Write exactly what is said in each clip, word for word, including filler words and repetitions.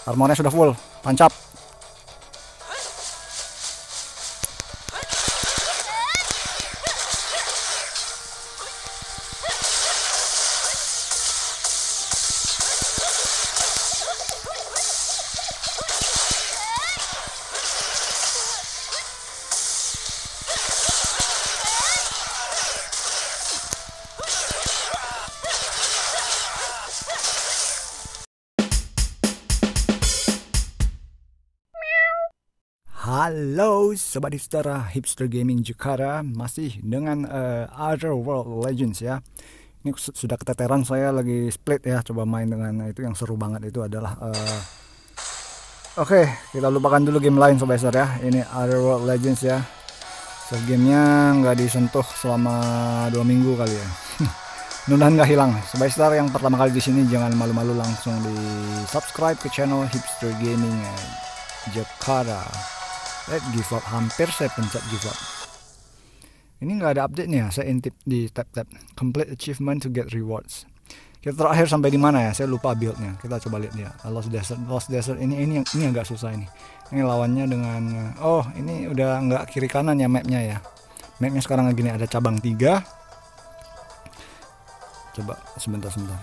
Armornya sudah full, tancap. Halo Sobat Hipster, Hipster Gaming Jakarta, masih dengan uh, Other World Legends ya. Ini sudah keteteran, saya lagi split ya, coba main dengan itu yang seru banget itu adalah uh... Oke, okay, kita lupakan dulu game lain Sobat Hipster ya. Ini Other World Legends ya. So, gamenya nggak disentuh selama dua minggu kali ya. Mudah-mudahan nggak hilang. Sobat Hipster yang pertama kali di sini jangan malu-malu, langsung di subscribe ke channel Hipster Gaming Jakarta. Let's give up, hampir saya pencet give up. Ini nggak ada update nih ya, saya intip di tab-tab complete achievement to get rewards. Kita terakhir sampai di mana ya, saya lupa buildnya. Kita coba lihat ya. Lost Desert, Lost Desert ini ini ini agak susah ini. Ini lawannya dengan, oh ini udah nggak kiri kanan ya mapnya ya. Mapnya sekarang gini, ada cabang tiga. Coba sebentar sebentar.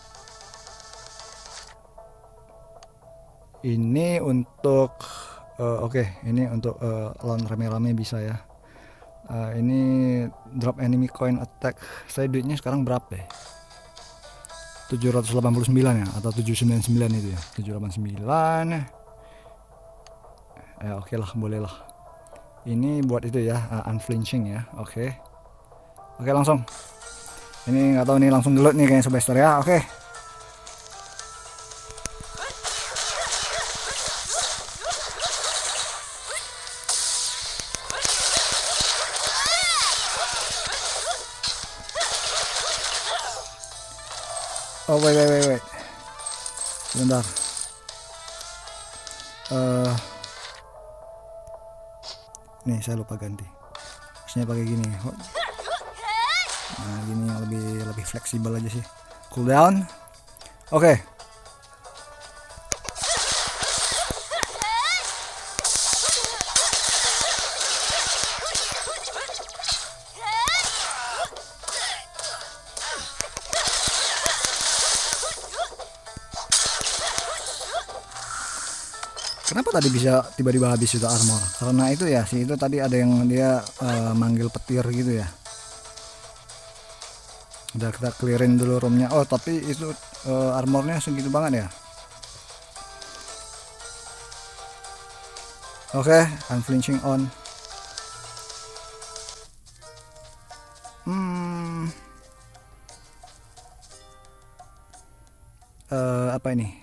Ini untuk Uh, Oke, okay, ini untuk uh, lawan rame-rame bisa ya. Uh, ini drop enemy coin attack. Saya duitnya sekarang berapa ya? tujuh ratus delapan puluh sembilan ya, atau tujuh ratus sembilan puluh sembilan itu ya. tujuh ratus delapan puluh sembilan. Ya oke okay lah, boleh lah. Ini buat itu ya, uh, unflinching ya. Oke. Okay. Oke okay, langsung. Ini nggak tahu nih, langsung gelut nih kayaknya Sebester ya. Oke. Okay. Oh wait wait wait wait, sebentar. Uh, nih saya lupa ganti. Harusnya pakai gini. Nah gini yang lebih lebih fleksibel aja sih. Cooldown. Oke. Okay. Kenapa tadi bisa tiba-tiba habis itu armor? Karena itu ya sih, itu tadi ada yang dia uh, manggil petir gitu ya. Udah kita clearin dulu roomnya. Oh tapi itu uh, armornya segitu banget ya. Oke, okay, unflinching on. Hmm. Uh, apa ini?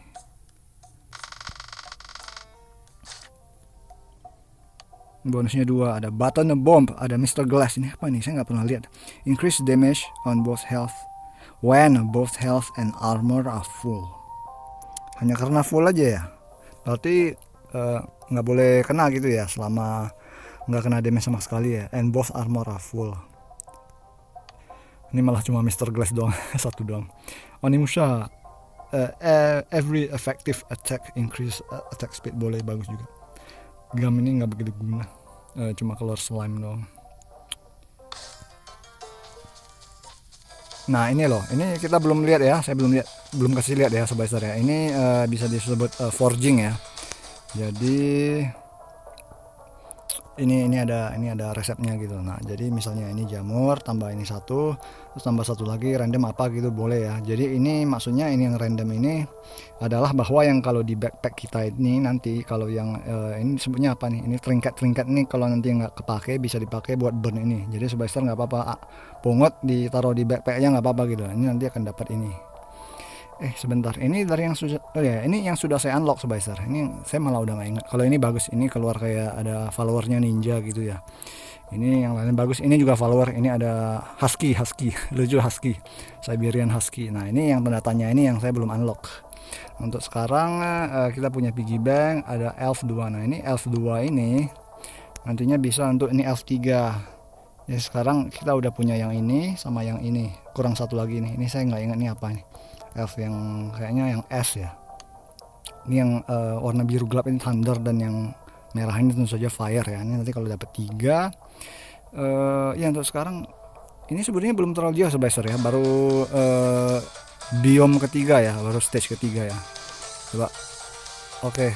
Bonusnya dua, ada button bomb, ada Mister Glass. Ini apa nih, saya nggak pernah lihat. Increase damage on both health when both health and armor are full. Hanya karena full aja ya, berarti nggak uh, boleh kena gitu ya, selama nggak kena damage sama sekali ya. And both armor are full. Ini malah cuma Mister Glass doang. Satu doang. Onimusha, uh, every effective attack increase uh, attack speed. Boleh, bagus juga. Gam ini nggak begitu guna, uh, cuma keluar slime doang. Nah ini loh, ini kita belum lihat ya, saya belum lihat, belum kasih lihat ya sobat ya. Ini uh, bisa disebut uh, forging ya. Jadi ini ini ada ini ada resepnya gitu. Nah jadi misalnya ini jamur, tambah ini satu, terus tambah satu lagi random apa gitu boleh ya. Jadi ini maksudnya ini yang random ini adalah bahwa yang kalau di backpack kita ini nanti kalau yang uh, ini sebutnya apa nih, ini trinket-trinket nih, kalau nanti nggak kepake bisa dipakai buat burn ini. Jadi Sobat nggak apa-apa, pungut ditaruh di backpacknya nggak apa-apa gitu. Ini nanti akan dapat ini. Eh sebentar, ini dari yang sudah, oh ya ini yang sudah saya unlock Sobat. Ini saya malah udah nggak ingat. Kalau ini bagus, ini keluar kayak ada followernya ninja gitu ya. Ini yang lain bagus, ini juga follower, ini ada husky husky lucu husky, Siberian husky. Nah ini yang tanda tanya, ini yang saya belum unlock. Untuk sekarang uh, kita punya piggy bank, ada elf dua. Nah ini elf dua ini nantinya bisa untuk ini elf tiga. Ya sekarang kita udah punya yang ini sama yang ini, kurang satu lagi nih. Ini saya nggak ingat nih apa nih, elf yang kayaknya yang S ya. Ini yang uh, warna biru gelap ini thunder, dan yang merah ini tentu saja fire ya. Ini nanti kalau dapat tiga, uh, ya untuk sekarang ini sebenarnya belum terlalu jauh Survivor ya, baru uh, biome ketiga ya, baru stage ketiga ya. Coba, oke. Okay.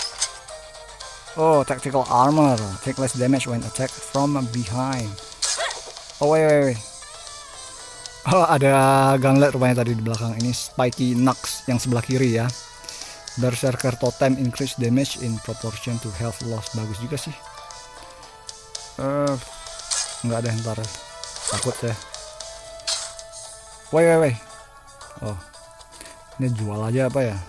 Oh, tactical armor, take less damage when attacked from behind. Oh wait, wait, wait. Oh, ada gauntlet rupanya tadi di belakang. Ini Spiky Nux yang sebelah kiri ya. Berserker Totem increase damage in proportion to health loss. Bagus juga sih. Uh, nggak ada ntar, takut ya. Wait, wait, wait. Oh, ini jual aja apa ya?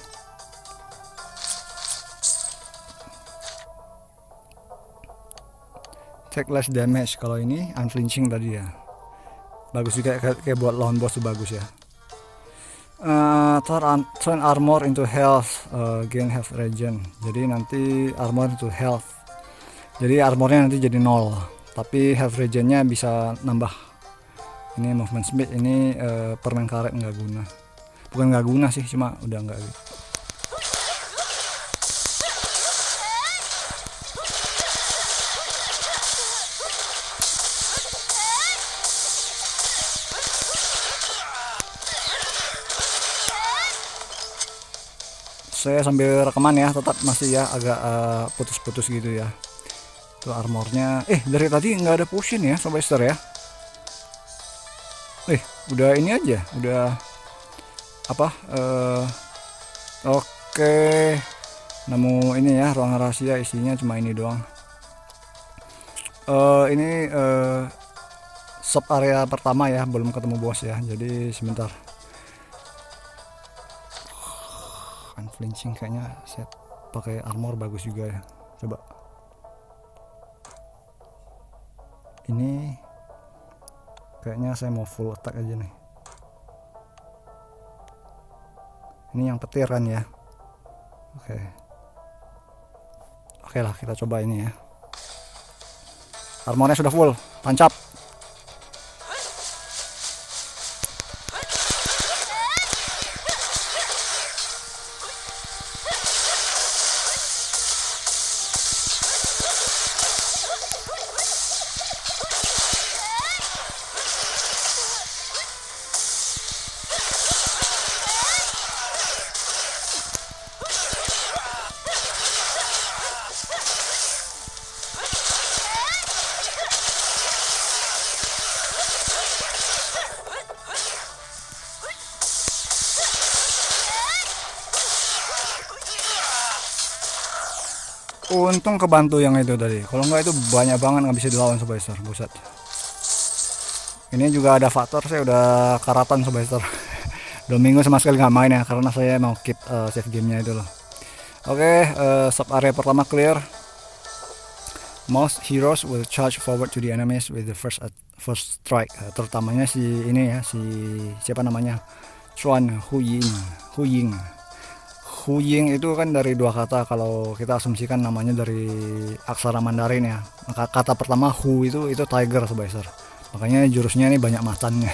Take less damage. Kalau ini unflinching tadi ya. Bagus juga, kayak, kayak buat lawan boss tuh bagus ya. Uh, turn, turn armor into health, uh, gain health regen. Jadi nanti armor into health. Jadi armornya nanti jadi nol, tapi health regennya bisa nambah. Ini movement speed, ini uh, permen karet nggak guna. Bukan nggak guna sih, cuma udah nggak gitu. Saya sambil rekaman ya, tetap masih ya agak putus-putus uh, gitu ya. Tuh armornya, eh dari tadi nggak ada potion ya Survivor ya. Eh udah ini aja, udah apa? Uh, Oke, okay. Nemu ini ya ruang rahasia, isinya cuma ini doang. Uh, ini uh, sub area pertama ya, belum ketemu bos ya. Jadi sebentar. Unflinching kayaknya set pakai armor bagus juga ya. Coba ini kayaknya saya mau full attack aja nih. Ini yang petir kan ya. Oke, oke lah, kita coba ini ya. Armornya sudah full, tancap. Untung kebantu yang itu tadi. Kalau enggak itu banyak banget nggak bisa dilawan Survivor. Buset. Ini juga ada faktor saya udah karatan Survivor. Dua minggu sama sekali nggak main ya, karena saya mau keep uh, save gamenya itu loh. Oke, okay, uh, sub area pertama clear. Most heroes will charge forward to the enemies with the first uh, first strike. Uh, terutamanya si ini ya, si siapa namanya? Chuan Huying. Huying. Huying itu kan dari dua kata, kalau kita asumsikan namanya dari aksara Mandarin ya. Maka kata pertama Hu itu itu tiger Survivor. Makanya jurusnya ini banyak macannya.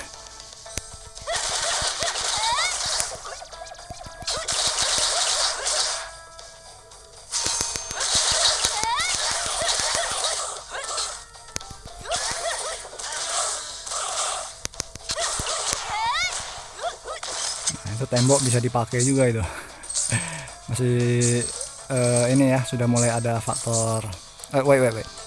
Nah, itu tembok bisa dipakai juga itu. Masih uh, ini ya, sudah mulai ada faktor uh, wait wait wait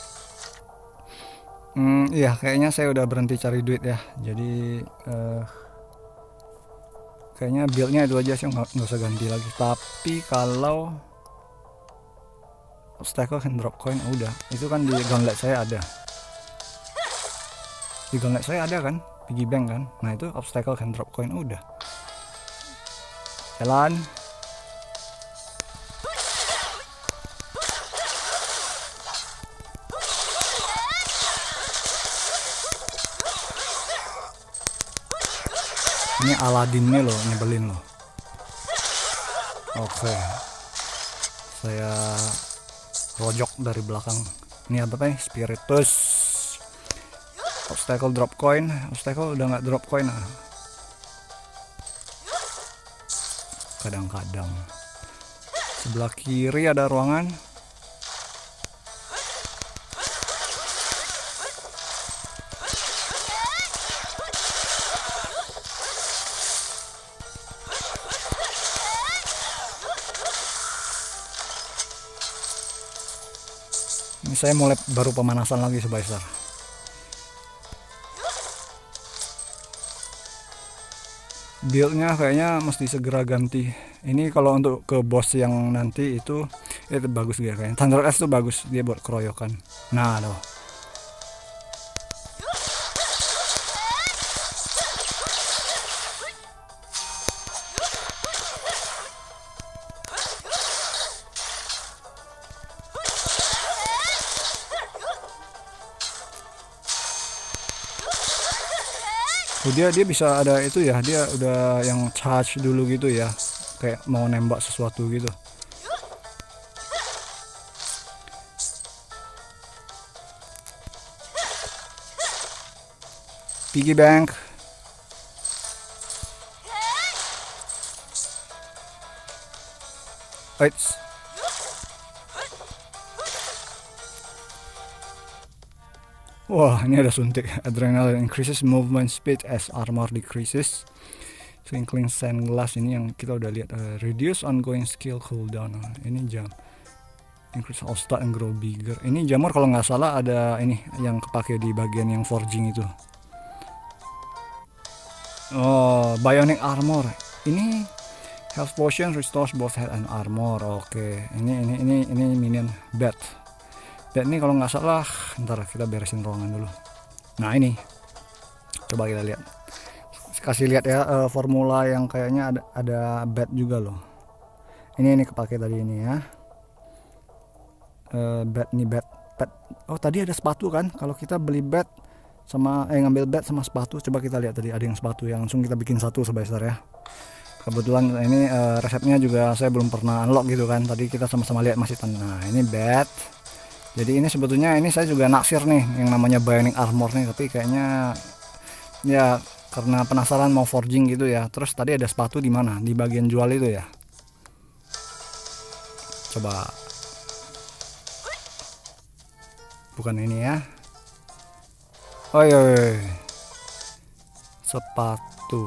hmm, iya kayaknya saya udah berhenti cari duit ya. Jadi uh, kayaknya buildnya itu aja sih, nggak usah ganti lagi. Tapi kalau obstacle can drop coin, oh, udah itu kan di gauntlet saya ada, di gauntlet saya ada kan piggy bank kan. Nah itu obstacle can drop coin, oh, udah jalan. Ini Aladin nih loh, nyebelin loh. Oke, saya rojok dari belakang. Ini apa nih? Spiritus. Obstacle drop coin. Obstacle udah nggak drop coin ah. Kadang-kadang. Sebelah kiri ada ruangan. Ini saya mulai baru pemanasan lagi Subasar. Buildnya kayaknya mesti segera ganti. Ini kalau untuk ke boss yang nanti itu itu bagus dia kayaknya. Thunder Axe tuh bagus dia buat keroyokan. Nah, tuh. Oh, dia dia bisa ada itu ya, dia udah yang charge dulu gitu ya, kayak mau nembak sesuatu gitu. Piggy bank. Wait. Wah, ini ada suntik. Adrenaline increases movement speed as armor decreases. Twinkling sandglass ini yang kita udah lihat. Uh, reduce ongoing skill cooldown. Uh, ini jam. Increase all start and grow bigger. Ini jamur kalau nggak salah ada ini yang kepake di bagian yang forging itu. Oh, bionic armor. Ini health potion restores both health and armor. Oke, okay. ini ini ini ini minion bat. Dan ini kalau nggak salah, ntar kita beresin ruangan dulu. Nah ini, coba kita lihat. Kasih lihat ya uh, formula yang kayaknya ada ada bat juga loh. Ini ini kepake tadi ini ya. Uh, bat nih bat, bat. Oh tadi ada sepatu kan? Kalau kita beli bat sama eh ngambil bat sama sepatu, coba kita lihat tadi ada yang sepatu yang langsung kita bikin satu Sobat ya. Kebetulan ini uh, resepnya juga saya belum pernah unlock gitu kan. Tadi kita sama-sama lihat masih tenang. Nah ini bat. Jadi ini sebetulnya ini saya juga naksir nih yang namanya bionic armor nih, tapi kayaknya ya karena penasaran mau forging gitu ya. Terus tadi ada sepatu di mana? Di bagian jual itu ya. Coba. Bukan ini ya. Oh iya. Sepatu.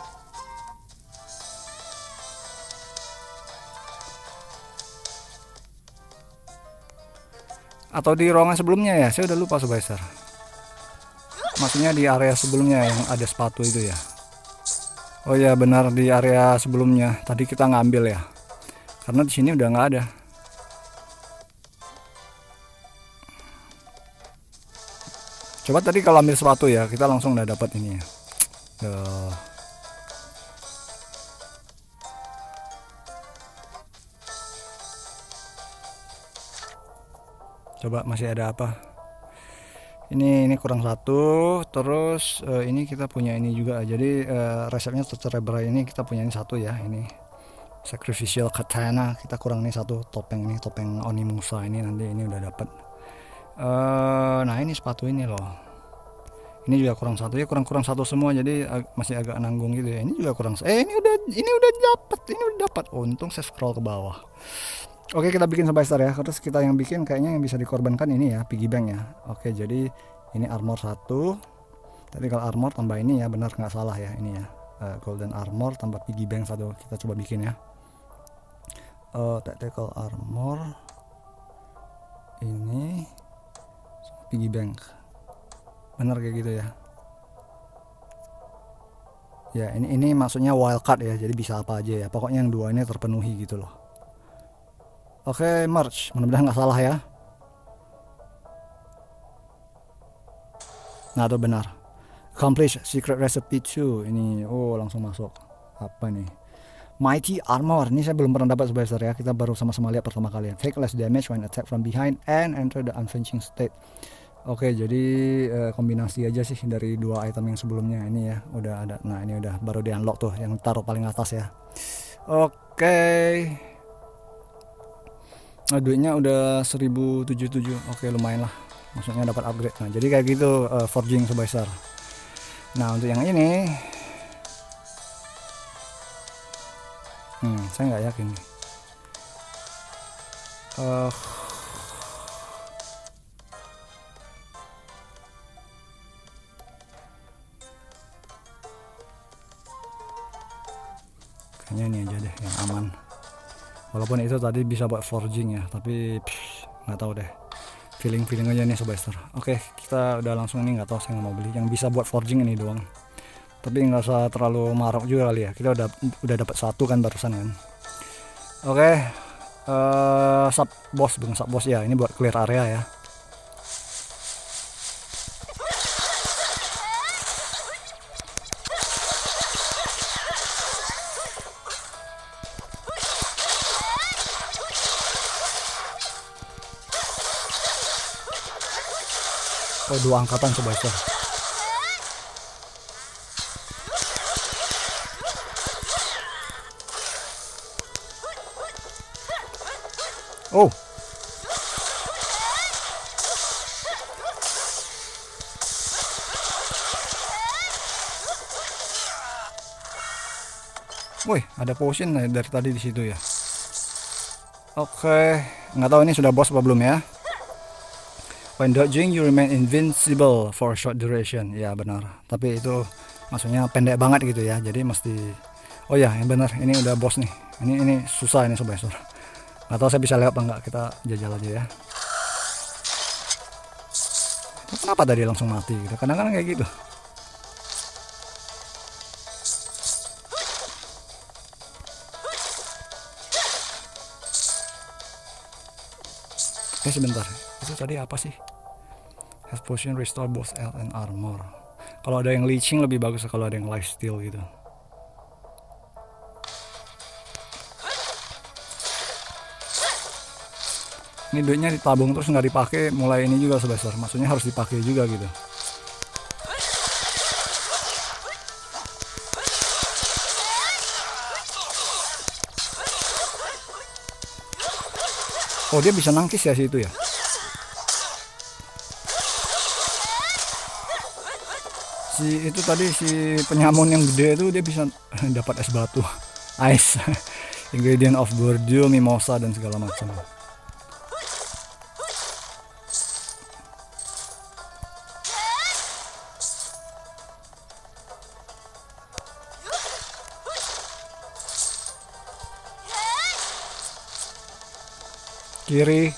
Atau di ruangan sebelumnya ya, saya udah lupa Subasar. Maksudnya di area sebelumnya yang ada sepatu itu ya. Oh ya benar, di area sebelumnya tadi kita ngambil ya, karena di sini udah nggak ada. Coba tadi kalau ambil sepatu ya, kita langsung udah dapat ini ya. Tuh. Coba masih ada apa? Ini ini kurang satu. Terus uh, ini kita punya ini juga. Jadi uh, resepnya tercerai ini kita punya ini satu ya. Ini sacrificial katana. Kita kurang ini satu topeng ini topeng Onimusa ini nanti ini udah dapat. Uh, nah ini sepatu ini loh. Ini juga kurang satu ya, kurang-kurang satu semua. Jadi ag masih agak nanggung gitu ya. Ini juga kurang. Eh ini udah ini udah dapat. Ini udah dapat. Untung saya scroll ke bawah. Oke kita bikin sampai start ya. Terus kita yang bikin kayaknya yang bisa dikorbankan ini ya, piggy bank ya. Oke jadi ini armor satu. Tadi kalau armor tambah ini ya, benar nggak salah ya ini ya. Uh, golden armor tambah piggy bank satu. Kita coba bikin ya. Uh, tactical armor ini piggy bank. Benar kayak gitu ya. Ya ini ini maksudnya wildcard ya. Jadi bisa apa aja ya. Pokoknya yang dua ini terpenuhi gitu loh. Oke, merge. Mudah-mudahan nggak salah ya. Nah, itu benar. Accomplish secret recipe two. Ini, oh langsung masuk. Apa nih? Mighty armor. Ini saya belum pernah dapat sebenarnya ya. Kita baru sama-sama lihat pertama kali. Take less damage when attack from behind and enter the unflinching state. Oke, jadi eh, kombinasi aja sih dari dua item yang sebelumnya. Ini ya, udah ada. Nah, ini udah baru di unlock tuh, yang taruh paling atas ya. Oke. Nah, duitnya udah seribu tujuh puluh tujuh. Oke lumayan lah, maksudnya dapat upgrade. Nah jadi kayak gitu uh, forging sebesar. Nah untuk yang ini hmm, saya nggak yakin. uh, kayaknya ini aja deh yang aman, walaupun itu tadi bisa buat forging ya, tapi nggak tahu deh, feeling feeling aja nih Sobat Ester. Oke, kita udah langsung nih, nggak tahu saya mau beli yang bisa buat forging ini doang, tapi nggak usah terlalu marok juga kali ya, kita udah udah dapat satu kan barusan kan. Oke, uh, sub boss bukan sub boss ya, ini buat clear area ya. Oh, dua angkatan Sobat Ester. Oh, woi, ada potion dari tadi di situ ya. Oke, nggak tahu ini sudah boss apa belum ya. When dodging, you remain invincible for a short duration. Ya benar. Tapi itu maksudnya pendek banget gitu ya. Jadi mesti. Oh ya, yang benar. Ini udah boss nih. Ini ini susah ini Sobat Ester. Nggak tahu saya bisa lewat apa enggak. Kita jajal aja ya. Kenapa tadi langsung mati gitu? Kadang-kadang kayak gitu. Oke, sebentar. Itu tadi apa sih? Has potion restore both health and armor. Kalau ada yang leeching lebih bagus kalau ada yang life steal gitu. Ini duitnya ditabung terus nggak dipakai, mulai ini juga sebesar. Maksudnya harus dipakai juga gitu. Oh, dia bisa nangkis ya situ ya. Si itu tadi si penyamun yang gede itu dia bisa dapat es batu, ice, ingredient of Bordeaux, mimosa dan segala macam. Kiri.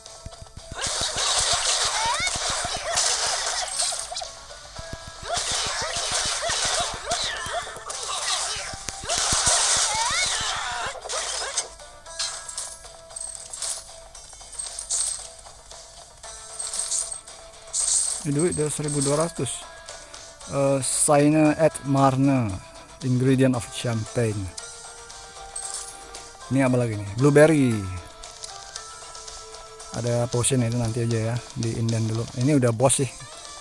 Duit udah seribu dua ratus. uh, Saina at Marne, ingredient of champagne. Ini apa lagi nih? Blueberry. Ada potion itu nanti aja ya, di inden dulu. Ini udah boss sih.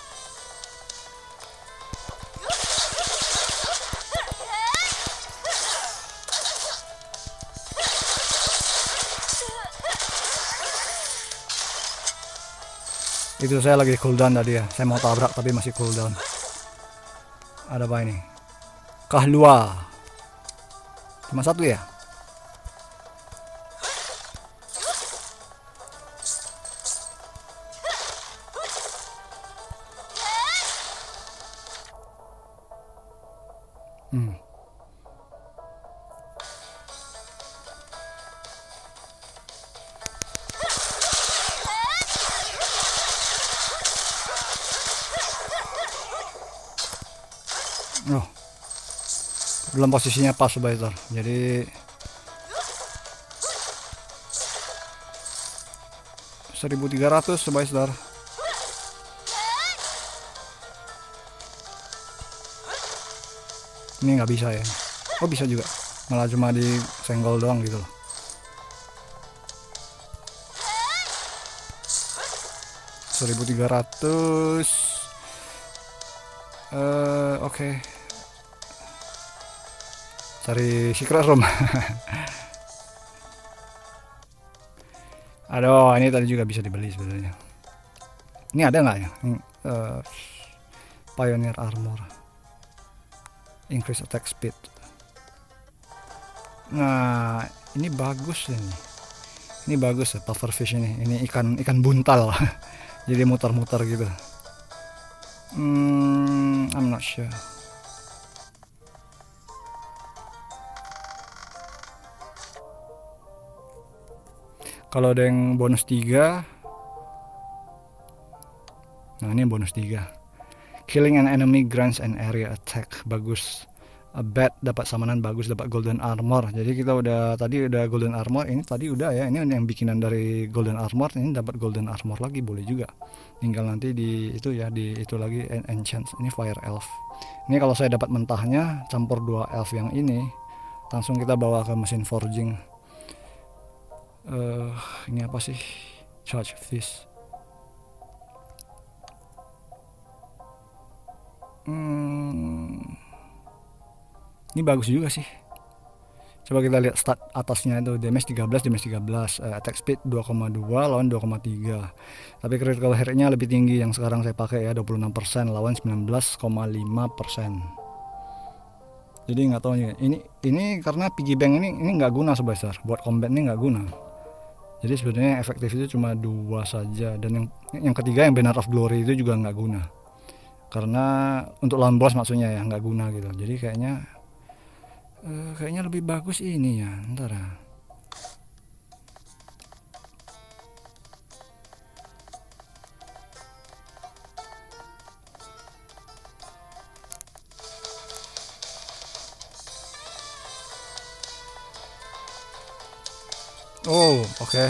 Itu saya lagi cooldown tadi ya. Saya mau tabrak tapi masih cooldown. Ada apa ini? Kahlua. Cuma satu ya? Hmm. Oh, belum posisinya pas Sobat. Jadi seribu tiga ratus Sobat. Ini nggak bisa ya. Oh, bisa juga, malah cuma di senggol doang gitu loh. seribu tiga ratus. uh, oke okay. Cari secret room. Aduh, ini tadi juga bisa dibeli sebenarnya. Ini ada nggak ya? Ini, uh, Pioneer Armor, increase attack speed. Nah, ini bagus ini. Ini bagus ya pufferfish ini. Ini ikan ikan buntal. Jadi muter-muter gitu. Hmm, I'm not sure. Kalau ada yang bonus tiga. Nah, ini bonus tiga. Killing an enemy grants an area attack. Bagus. A bat dapat samanan bagus, dapat golden armor. Jadi kita udah tadi udah golden armor, ini tadi udah ya. Ini yang bikinan dari golden armor, ini dapat golden armor lagi boleh juga. Tinggal nanti di itu ya, di itu lagi enchant. Ini fire elf. Ini kalau saya dapat mentahnya campur dua elf yang ini, langsung kita bawa ke mesin forging. Uh, ini apa sih? Charge fish. Hmm. Ini bagus juga sih. Coba kita lihat stat atasnya itu, damage tiga belas, damage tiga belas, uh, attack speed dua koma dua, lawan dua koma tiga. Tapi critical hit-nya lebih tinggi yang sekarang saya pakai ya, dua puluh enam persen, lawan sembilan belas koma lima persen. Jadi nggak tahu nih. Ini ini karena piggy bank ini ini nggak guna sebesar. Buat combat ini nggak guna. Jadi sebenarnya efektif itu cuma dua saja, dan yang yang ketiga yang Banner of Glory itu juga nggak guna. Karena untuk lawan boss maksudnya ya nggak guna gitu. Jadi kayaknya Uh, kayaknya lebih bagus ini ya, ntar ya. Oh, oke. Okay.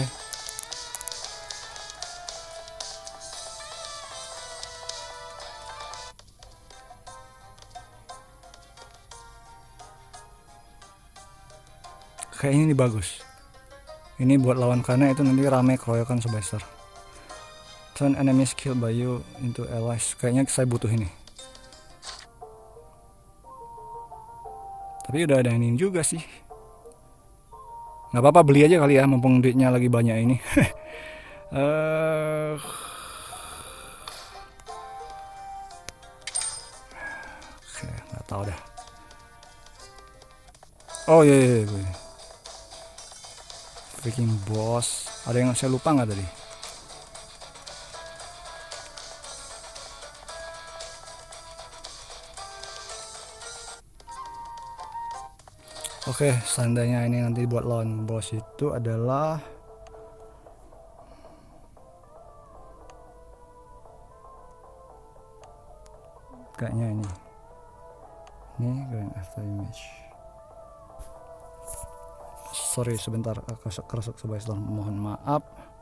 Kayaknya ini bagus. Ini buat lawan karena itu nanti rame keroyokan sebesar. Turn enemies killed by you into allies. Kayaknya saya butuh ini. Tapi udah ada ini juga sih. Nggak apa-apa, beli aja kali ya, mumpung duitnya lagi banyak ini. uh... Oke, nggak tahu dah. Oh iya, iya, iya. Freaking boss. Ada yang saya lupa nggak tadi? Oke, seandainya ini nanti buat lawan boss itu adalah kayaknya ini. Ini grand after image. Sorry sebentar, keresek sebentar, mohon maaf.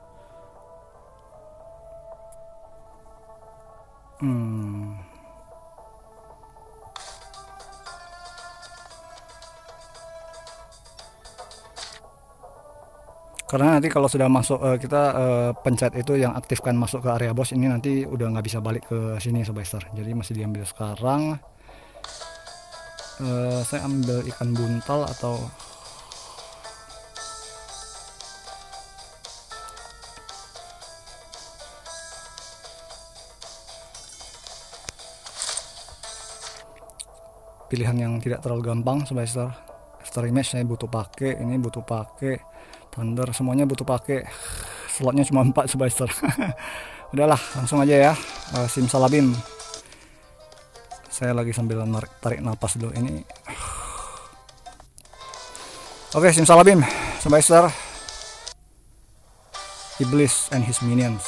Hmm. Karena nanti kalau sudah masuk uh, kita uh, pencet itu yang aktifkan masuk ke area boss ini, nanti udah nggak bisa balik ke sini sebesar. Jadi masih diambil sekarang. Uh, saya ambil ikan buntal atau pilihan yang tidak terlalu gampang sebesar. After image saya butuh pakai, ini butuh pakai, thunder semuanya butuh pakai. Slotnya cuma empat sebesar. Udahlah, langsung aja ya. Uh, simsalabim. Saya lagi sambil narik, tarik napas dulu ini. Oke, simsalabim sebesar. Iblis and his minions.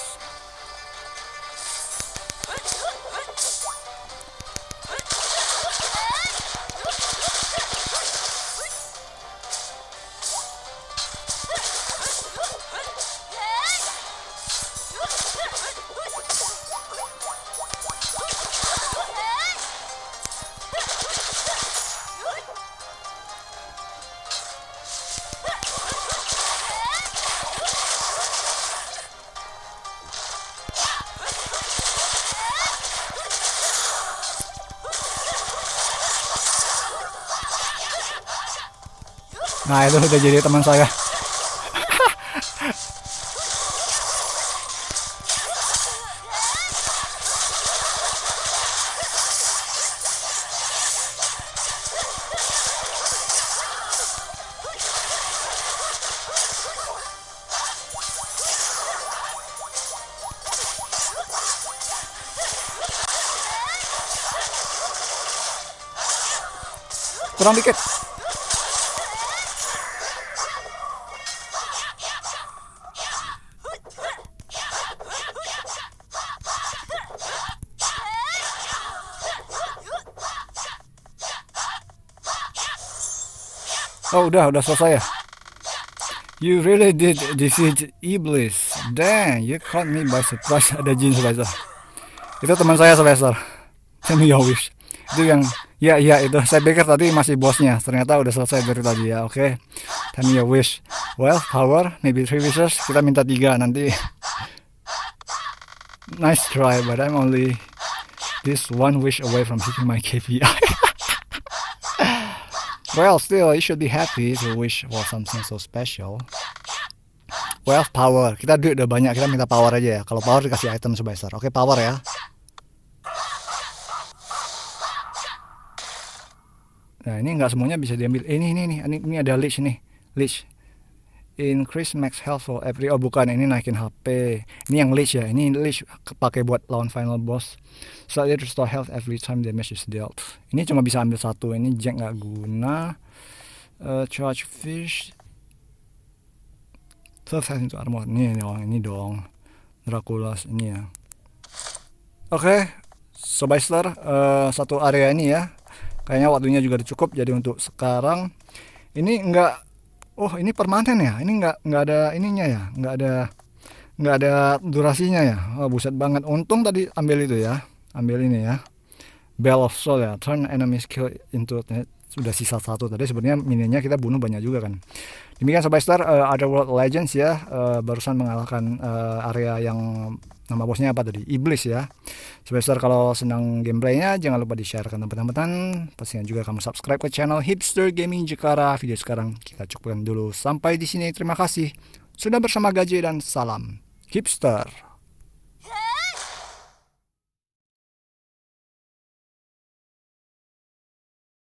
Nah itu udah jadi teman saya. kurang dikit. Oh udah, udah selesai ya. You really did defeat Iblis. Dang, you caught me by surprise. Ada jin Sylvester. Itu teman saya Sylvester. Tell me your wish. Itu yang, ya ya itu. Saya pikir tadi masih bosnya. Ternyata udah selesai dari tadi ya. Oke. Okay. Tell me your wish. Well, power, maybe three wishes. Kita minta tiga nanti. Nice try, but I'm only this one wish away from hitting my K P I. Well, still, you should be happy to wish for something so special. Well, power. Kita duit udah banyak, kita minta power aja ya. Kalau power dikasih item Sylvester. Oke, power ya. Nah, ini nggak semuanya bisa diambil. Eh, ini, ini, ini, ini, ini ada leech nih. Leech. Increase max health for every. Oh, bukan. Ini naikin H P. Ini yang leech ya. Ini leech pakai buat lawan final boss. Slightly restore health every time damage is dealt. Ini cuma bisa ambil satu. Ini Jack nggak guna. Uh, charge fish. Surface into armor. Ini dong. Ini dong. Dracula's ini ya. Oke. Okay. Sylvester. Uh, satu area ini ya. Kayaknya waktunya juga cukup. Jadi untuk sekarang. Ini nggak. Oh ini permanen ya, ini nggak nggak ada ininya ya, nggak ada nggak ada durasinya ya. Oh buset banget. Untung tadi ambil itu ya, ambil ini ya, Bell of Soul ya. Turn enemy skill into sudah sisa satu tadi. Sebenarnya mininya kita bunuh banyak juga kan. Demikian Sylvester, uh, Otherworld Legends ya, uh, barusan mengalahkan uh, area yang nama bosnya apa tadi, Iblis ya. Sylvester kalau senang gameplaynya jangan lupa di share ke teman-teman. Pastikan juga kamu subscribe ke channel Hipster Gaming Jekara. Video sekarang kita cukupkan dulu sampai di sini. Terima kasih sudah bersama Gaje dan salam hipster.